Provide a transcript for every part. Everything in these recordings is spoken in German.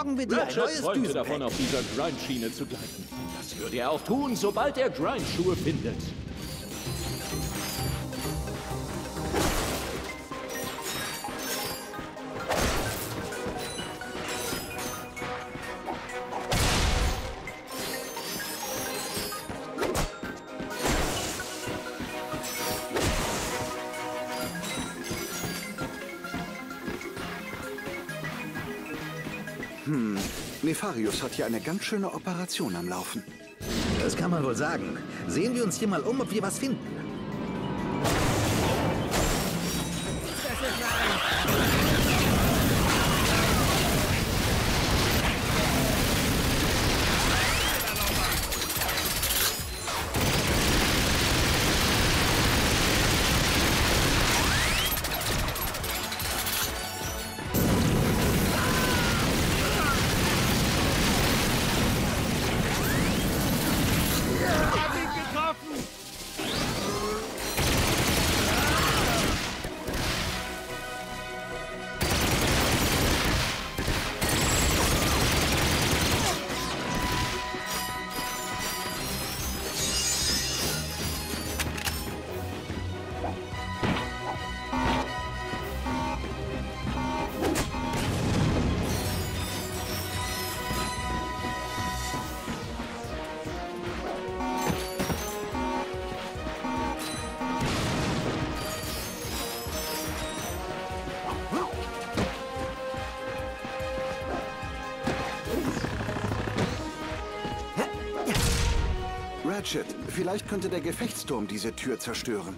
besorgen wir dir ein Ratchet neues träumte davon, Düsenbett. auf dieser Grind-Schiene zu gleiten. Das würde er auch tun, sobald er Grind-Schuhe findet. Nefarius hat hier eine ganz schöne Operation am Laufen. Das kann man wohl sagen. Sehen wir uns hier mal um, ob wir was finden. Ratchet, vielleicht könnte der Gefechtsturm diese Tür zerstören.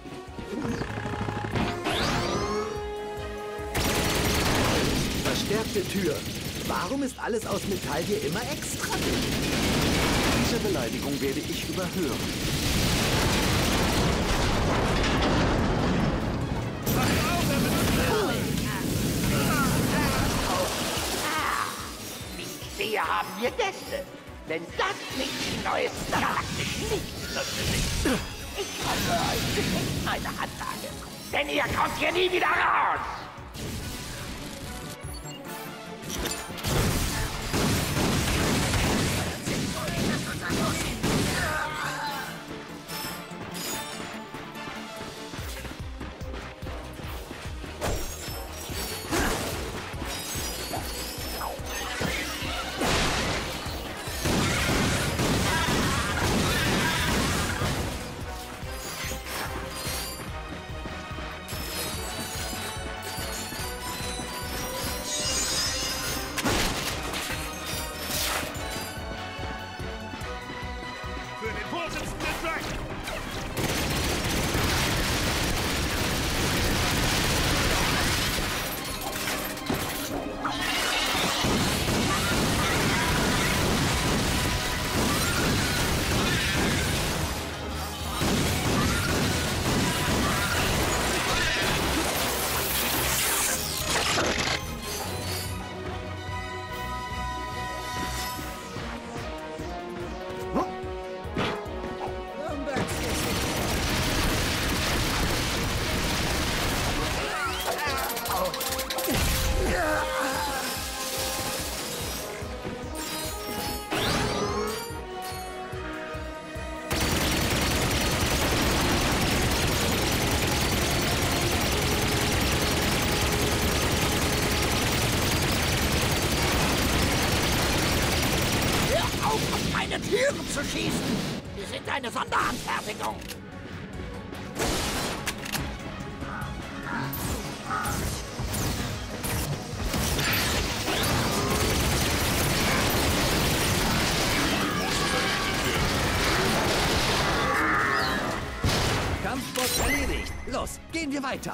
Verstärkte Tür. Warum ist alles aus Metall hier immer extra? Diese Beleidigung werde ich überhören. Hier haben wir Gäste. Wenn das nicht die neuesten galaktischen Lichtnüsse sind. Ich hoffe, euch gefällt meine Anlage. Denn ihr kommt hier nie wieder raus. Türen zu schießen. Wir sind eine Sonderanfertigung. Kampfbot erledigt. Los, gehen wir weiter.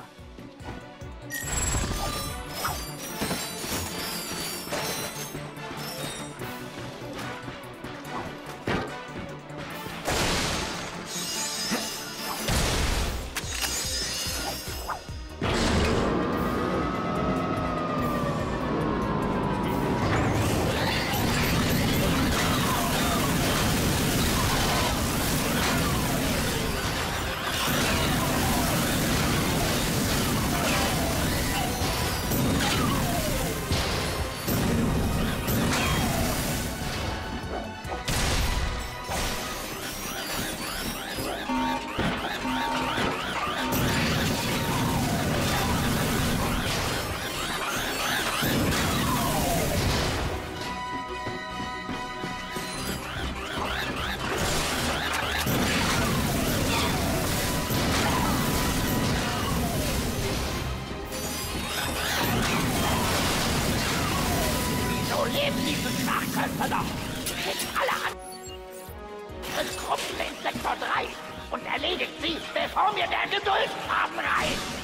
eure Truppen in Sektor 3 und erledigt sie, bevor mir der Geduldsfaden reißt.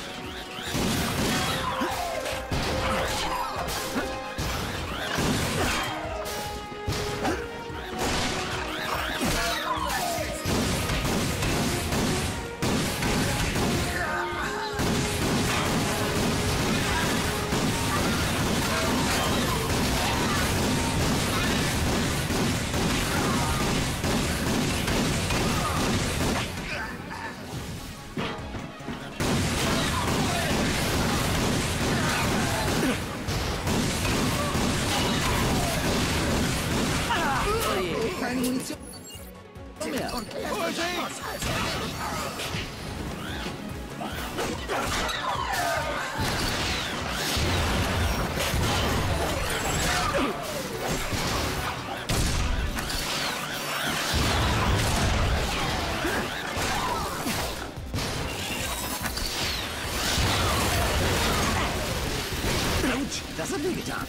Keine Munition mehr. Das hat wehgetan.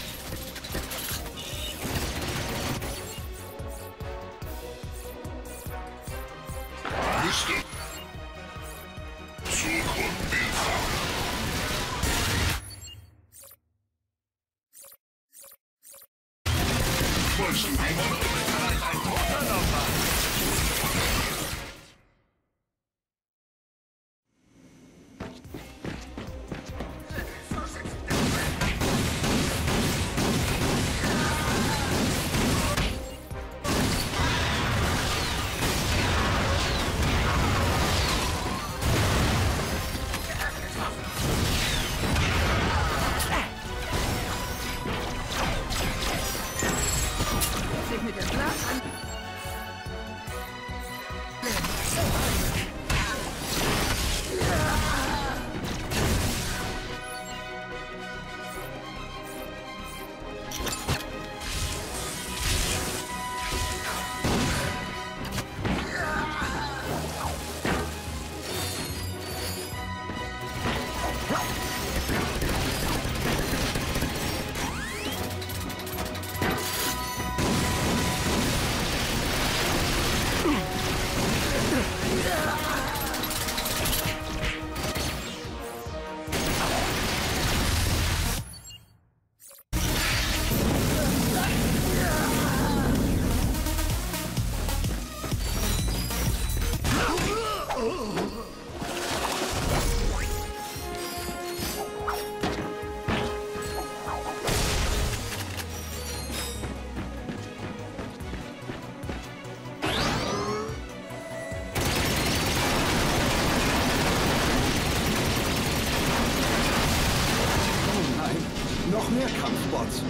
Noch mehr Kampfbots.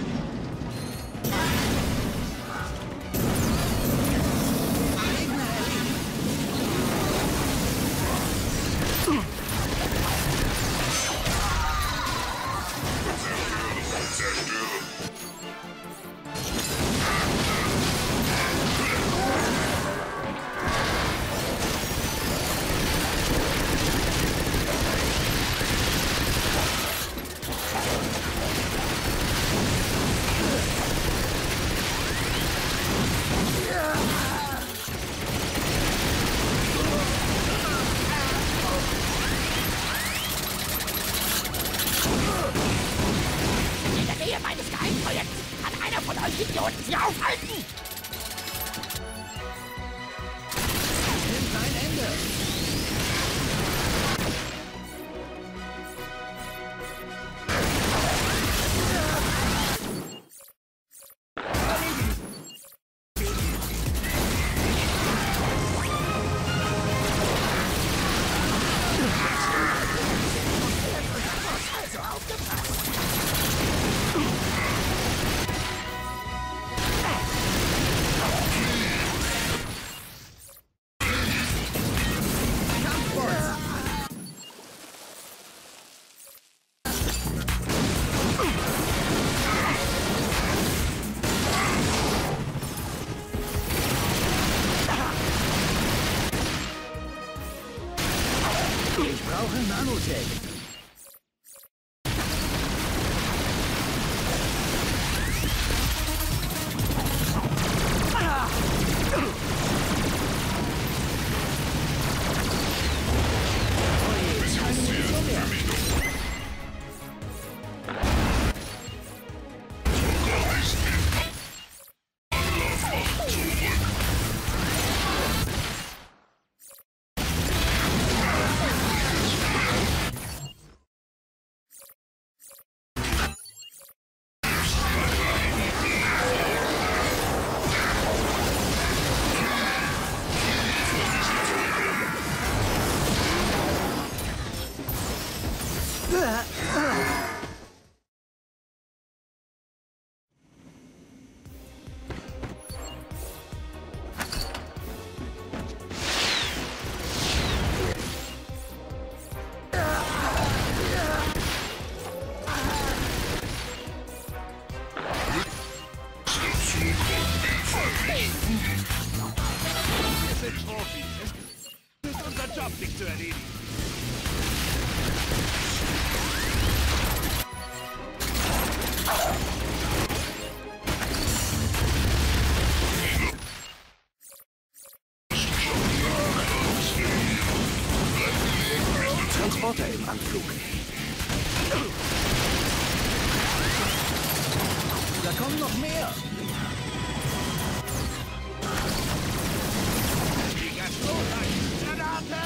In der Nähe meines Geheimprojekts kann einer von euch Idioten sie aufhalten! Nimmt kein Ende. Ich brauche Nanotech. Profis. Es ist unser Job, dich zu erledigen. Transporter im Anflug. Da kommen noch mehr. Die Gastronach-Granate!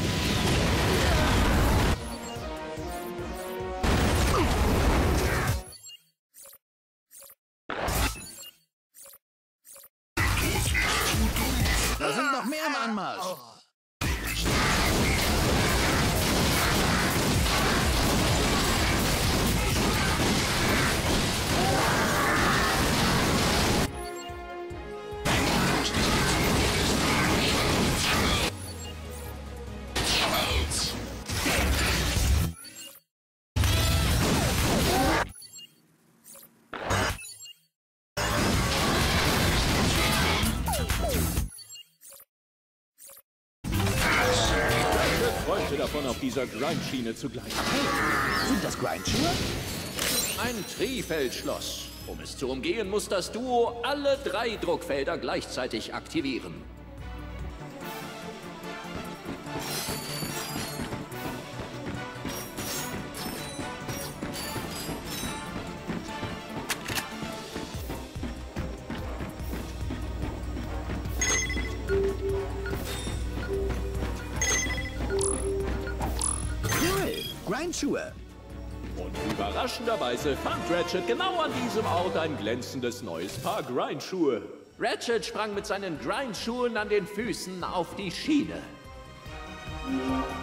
Da sind noch mehr im Anmarsch. Träumte davon, auf dieser Grindschiene zu gleiten. Sind das Grindschuhe? Ein Trifeldschloss. Um es zu umgehen, muss das Duo alle 3 Druckfelder gleichzeitig aktivieren. Grindschuhe. Und überraschenderweise fand Ratchet genau an diesem Ort ein glänzendes neues Paar Grindschuhe. Ratchet sprang mit seinen Grindschuhen an den Füßen auf die Schiene.